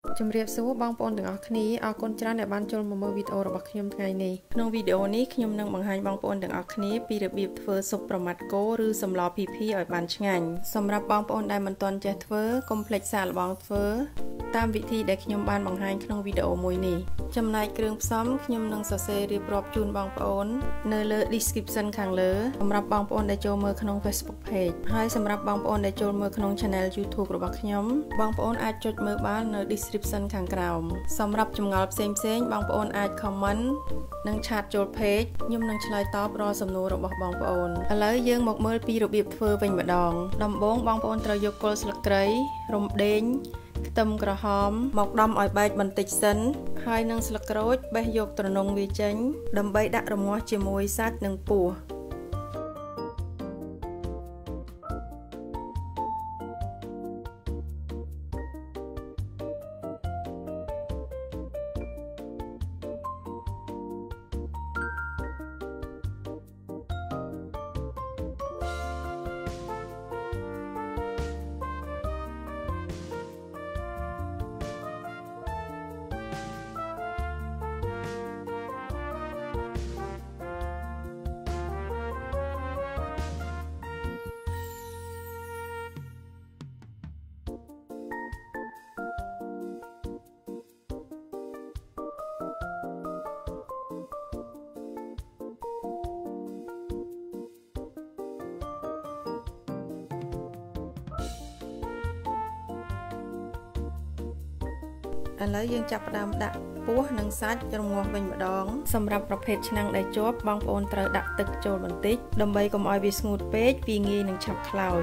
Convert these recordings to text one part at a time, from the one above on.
ជំរាបសួរបងប្អូនទាំងអស់គ្នាអរគុណច្រើនដែលបានចូលមកមើលវីដេអូរបស់ខ្ញុំថ្ងៃនេះក្នុងវីដេអូនេះខ្ញុំនឹងបង្ហាញបងប្អូនទាំងអស់គ្នាពីរបៀបធ្វើស៊ុបប្រមាត់គោឬសម្លភីភីឲ្យបានឆ្ងាញ់សម្រាប់បងប្អូនដែលមិនទាន់ចេះធ្វើកុំភ្លេចសាកល្បងធ្វើតាមវិធីដែលខ្ញុំបានបង្ហាញក្នុងវីដេអូមួយនេះចំណែកគ្រឿងផ្សំខ្ញុំនឹងសរសេររៀបរាប់ជូនបងប្អូននៅលើ description ខាងលើសម្រាប់បងប្អូនដែលចូលមើលក្នុង Facebook Page ហើយសម្រាប់បងប្អូនដែលចូលមើលក្នុង Channel YouTube របស់ខ្ញុំបងប្អូនអាចចុចមើលបាននៅ description ខាងក្រោមសម្រាប់ចម្ងល់ផ្សេងៗបងប្អូនអាច comment និងឆាតចូល page ខ្ញុំនឹងឆ្លើយតបរាល់សំណួររបស់បងប្អូនឥឡូវយើងមកមើលពីរបៀបធ្វើវិញម្ដងដំបូងបងប្អូនត្រូវយកគល់ស្លឹកគ្រៃរំដេងខ្ទឹមក្រហមមកដំឲ្យបែកបន្តិចសិនហើយនឹងស្លឹកក្រូចបេះយកទ្រនុងវាចេញដើម្បីដាក់រងាស់ជាមួយសាច់និងពោះឥឡូវយើងចាប់ផ្ដើមដាក់ពោះនិងសាច់រងាស់វិញម្ដងសម្រាប់ប្រភេទឆ្នាំងដែលជាប់បងប្អូនត្រូវដាក់ទឹកចូលបន្តិចដើម្បីកុំឲ្យវាស្ងួតពេកវាងាយនឹងឆាប់ខ្លោច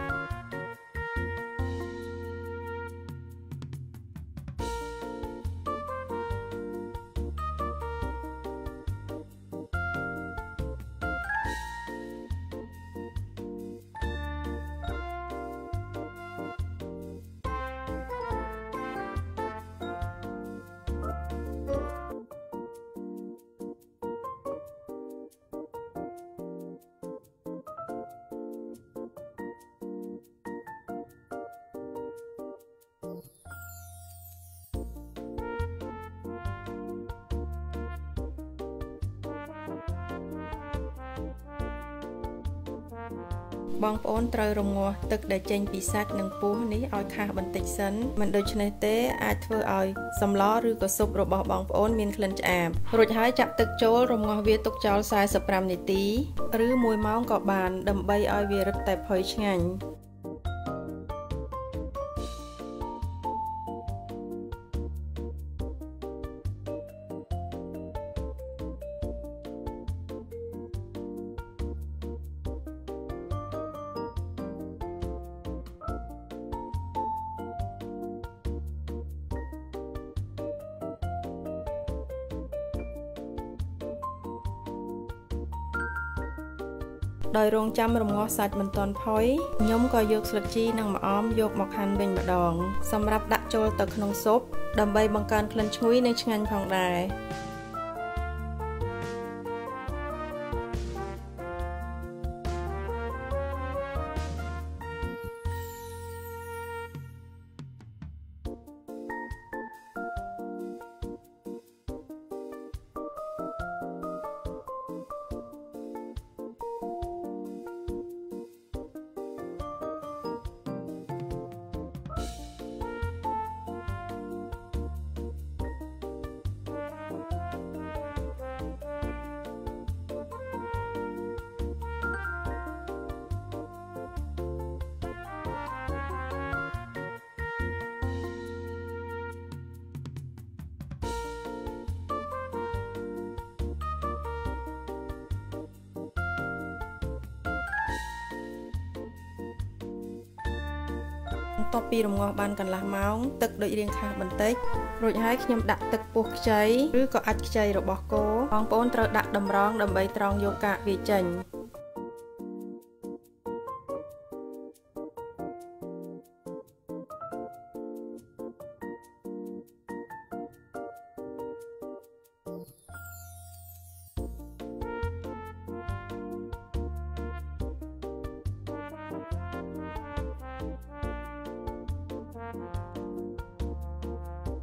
បងប្អូនត្រូវរងាស់ទឹកដែលចេញពីសាច់និងពោះនេះឲ្យខាស់បន្តិចសិនមិនដូច្នេះទេអាចធ្វើឲ្យសម្លឬក៏ស៊ុបរបស់បងប្អូនមានក្លិនឆ្អាបរួចហើយចាក់ទឹកចូលរងាស់វាទុកចោល45នាទីឬ1ម៉ោងក៏បានដើម្បីឲ្យវារឹតតែផុយឆ្ងាញ់ដោយរងចាំរងាស់សាច់មិនទាន់ផុយខ្ញុំក៏យកស្លឹកជីនិងម្អមយកមកហាន់វិញម្ដងសម្រាប់ដាក់ចូលទៅក្នុងស៊ុបដើម្បីបង្កើនក្លិនឈ្ងុយនិងឆ្ងាញ់ផងដែរបន្ទាប់ពីរងាស់បានកន្លះម៉ោងទឹកដូចរាងខាស់បន្តិចរួចហើយខ្ញុំដាក់ទឹកពោះខ្ចីឬក៏អាចខ្ចីរបស់គោបងប្អូនត្រូវដាក់តម្រងដើម្បីត្រងយកកាកវាចេញ បន្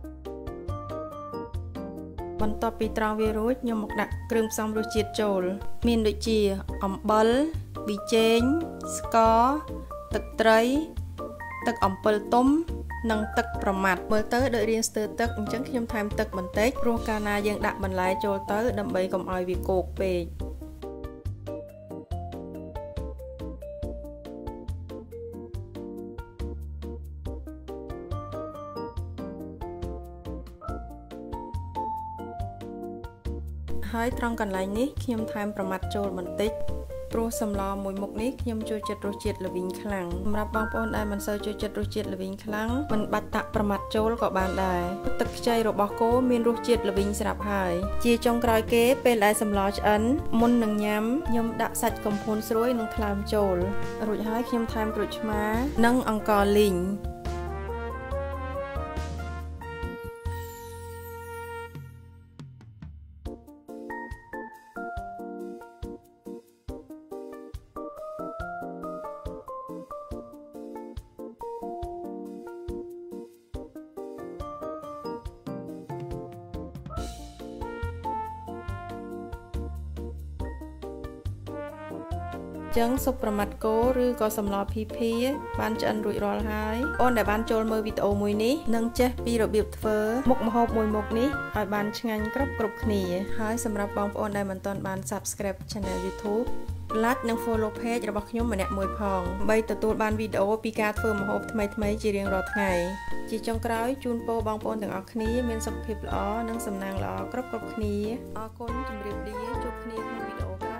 បន្ទាប់ពីត្រងវារួចខ្ញុំមកដាក់គ្រឿងផ្សំរសជាតិចូលមានដូចជាអំបិលប៊ីចេងស្ករទឹកត្រីទឹកអំពិលទុំនិងទឹកប្រមាត់មើលទៅដូចរៀងស្ទើរទឹកអញ្ចឹងខ្ញុំថែមទឹកបន្តិចព្រោះកាលណាយើងដាក់បន្លែចូលទៅដើម្បីកុំឲ្យវាគោកពេកហើយត្រង់កន្លែងនេះខ្ញុំថែមប្រមាត់ចូលបន្តិចព្រោះសម្លមួយមុខនេះខ្ញុំចូលចិត្តរសជាតិល្វីងខ្លាំងសម្រាប់បងប្អូនដែលមិនសូវចូលចិត្តរសជាតិល្វីងខ្លាំងមិនបាច់ដាក់ប្រមាត់ចូលក៏បានដែរទឹកខ្ចីរបស់គោមានរសជាតិល្វីងស្រាប់ហើយជាចុងក្រោយគេពេលដែលសម្លឆ្អិនមុននឹងញ៉ាំខ្ញុំដាក់សាច់កំភួនស្រួយនិងថ្លើមចូលរួចហើយខ្ញុំថែមក្រូចឆ្មានិងអង្ករលីងចឹងស៊ុបប្រមាត់គោឬក៏សម្លភីភីបានឆ្អិនរួចរាល់ហើយអូនដែលបានចូលមើលវីដេអូមួយនេះនឹងចេះពីរបៀបធ្វើមុខម្ហូបមួយមុខនេះឲ្យបានឆ្ងាញ់គ្រប់គ្នាហើយសម្រាប់បងប្អូនដែលមិនទាន់បាន Subscribe Channel YouTube like និង follow page របស់ខ្ញុំម្នាក់មួយផងដើម្បីទទួលបានវីដេអូពីការធ្វើម្ហូបថ្មីៗជារៀងរាល់ថ្ងៃជាចុងក្រោយជូនពរបងប្អូនទាំងអស់គ្នាមានសុខភាពល្អនិងសំណាងល្អគ្រប់គ្នាអរគុណជម្រាបលាជួបគ្នាក្នុងវីដេអូក្រោយ